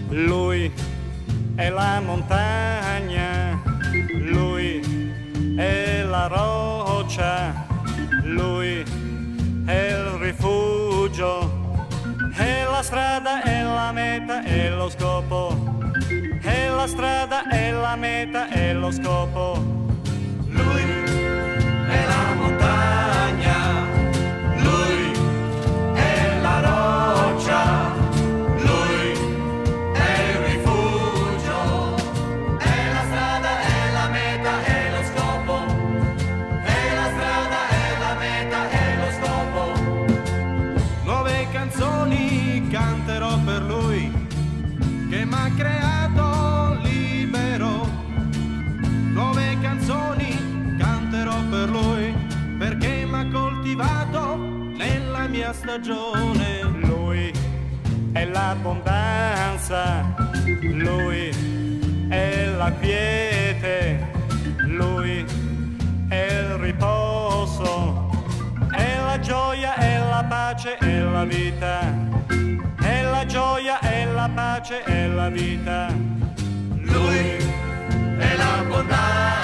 Lui è la montagna, lui è la roccia, lui è il rifugio, è la strada, è la meta, è lo scopo, è la strada, è la meta, è lo scopo. Lui è la montagna, lui è la roccia, lui è il rifugio, è la strada, è la meta, è lo scopo, è la strada, è la meta, è lo scopo. Nuove canzoni canterò per lui, che m'ha creato libero. Nuove canzoni canterò per lui, perché m'ha coltivato nella mia stagione. Lui è l'abbondanza, lui è la quiete, lui è il riposo, è la gioia, è la pace, è la vita, è la gioia, è la pace, è la vita. Lui è l'abbondanza.